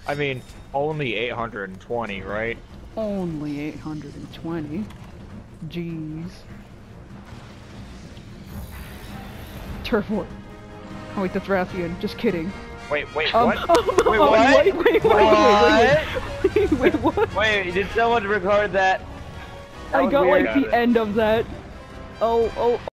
I mean, only 820, right? Only 820. Jeez. Turf war. Oh wait, that's Rathian. Just kidding. Wait, what? Wait, Wait, wait, what? Wait, did someone record that? I got weird. like the end of that. Oh.